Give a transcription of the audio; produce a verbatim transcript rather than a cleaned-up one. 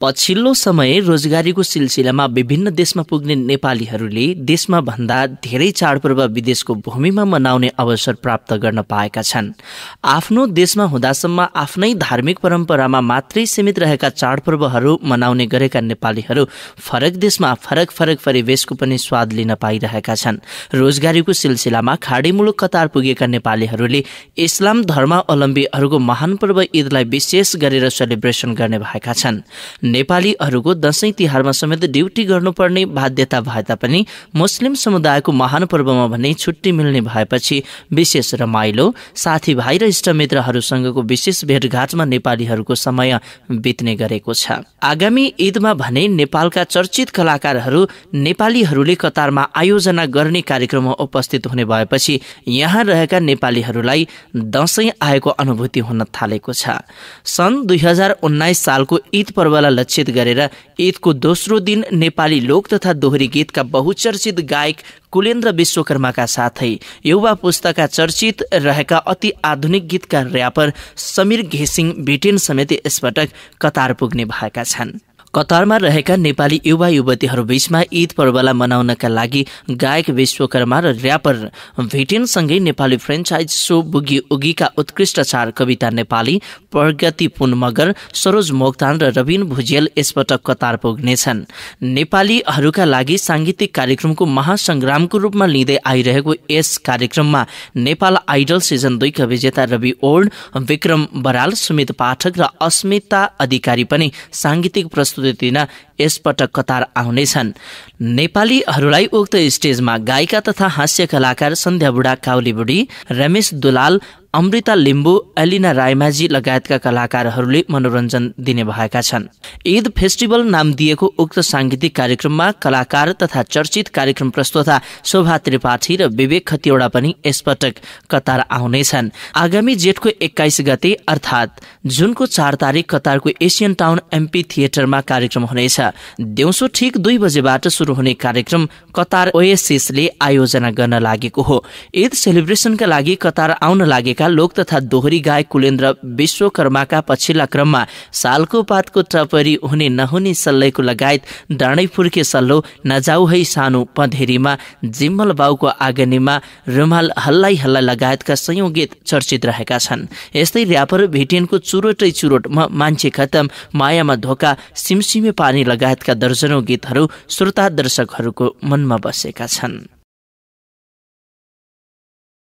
पछिल्लो समय रोजगारीको सिलसिलामा विभिन्न देशमा पुग्ने नेपालीहरूले देशमा भन्दा धेरै चाडपर्व विदेशको भूमिमा मनाउने अवसर प्राप्त गर्न पाएका छन्। आफ्नो देशमा हुँदासम्म आफ्नै धार्मिक परम्परामा मात्रै सीमित रहेका चाडपर्वहरू मनाउने गरेका नेपालीहरू फरक देशमा फरक फरक परिवेशको पनि स्वाद लिन पाइरहेका छन्। रोजगारीको सिलसिलामा खाडी मुलुक कतार पुगेका नेपालीहरूले इस्लाम धर्मावलम्बीहरूको महान पर्व ईदलाई विशेष गरेर सेलिब्रेसन गर्ने भएका छन्। नेपालीहरूको दशैं तिहारमा समेत ड्युटी गर्नुपर्ने बाध्यता भए तापनि मुस्लिम समुदायको महान पर्वमा भने छुट्टी मिल्ने भएपछि विशेष रमाइलो, साथीभाइ र इष्टमित्रहरूसँगको विशेष भेटघाटमा नेपालीहरूको समय बित्ने गरेको छ। आगामी ईदमा भने नेपालका चर्चित कलाकारहरू नेपालीहरूले कतारमा आयोजना गर्ने कार्यक्रममा उपस्थित हुने भएपछि यहाँ रहेका नेपालीहरूलाई दशैं आएको अनुभूति हुन थालेको छ। सन् दुई हजार उन्नाइस सालको ईद पर्वलाई लक्षित गरेर ईदको दोस्रो दिन नेपाली लोक तथा दोहोरी गीतका बहुचर्चित गायक कुलेन्द्र विश्वकर्माका साथै युवा पुस्ताका चर्चित रहेका अति आधुनिक गीतका र्यापर समीर घिसिङ भिटेन समेत यसपटक कतार पुग्ने भएका छन्। कतारमा रहेका नेपाली युवा युवतीहरू बीचमा ईद पर्वलाई मनाउनका लागि गायक विश्वकर्मा र र्यापर भिटेनसँगै नेपाली फ्रेन्चाइज सो बुगी उगीका उत्कृष्ट चार कविता नेपाली, प्रगति पुन मगर, सरोज मोक्तान र रविन भुजेल यसपटक कतार पुग्नेछन्। नेपालीहरूका लागि सांगीतिक कार्यक्रमको महासंग्रामको रूपमा लिँदै आइरहेको यस कार्यक्रममा नेपाल आइडल सिजन दुईका विजेता रवि ओल्ड, विक्रम बराल, सुमित पाठक र अस्मिता अधिकारी पनि सांगीतिक प्रस्तुति दिन यसपटक कतार आउनेछन्। नेपालीहरूलाई उक्त स्टेजमा गायिका तथा हास्य कलाकार सन्ध्या बुढा, काउली बुढी, रमेश दुलाल, अमृता लिम्बू, एलिना रायमाझी लगायतका कलाकारहरूले मनोरञ्जन दिने भएका छन्। ईद फेस्टिभल नाम दिएको उक्त सांगीतिक कार्यक्रममा कलाकार तथा चर्चित कार्यक्रम प्रस्तोता शोभा त्रिपाठी र विवेक खतिवडा पनि यसपटक कतार आउनेछन्। आगामी जेठको एक्काइस गते अर्थात् जुनको चार तारिक कतारको एसियन टाउन एमपी थिएटरमा कार्यक्रम हुनेछ। दिउँसो ठिक दुई बजेबाट सुरु हुने कार्यक्रम कतार ओएसिसले आयोजना गर्न लागेको हो। ईद सेलिब्रेसनका लागि कतार आउन लागेका लोक तथा दोहोरी गायक कुलेन्द्र विश्वकर्माका पछिल्ला क्रममा सालको पातको टपरी हुने नहुने सल्लैको लगायत डाँडै फुर्के सल्लो, नजाउ है सानो पँधेरीमा, जिम्मल बाउको आँगनीमा, रुमाल हल्लाई हल्लाई लगायतका सयौं गीत चर्चित रहेका छन्। यस्तै र्यापर भिटेनको चुरोटै चुरोट, म मान्छे खतम, मायामा धोका, सिमसिमे पानी लगायतका दर्जनौं गीतहरू श्रोता दर्शकहरूको मनमा बसेका छन्।